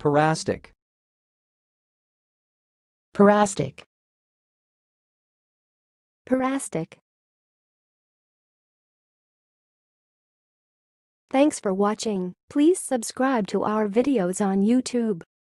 Peirastic. Peirastic. Peirastic. Thanks for watching. Please subscribe to our videos on YouTube.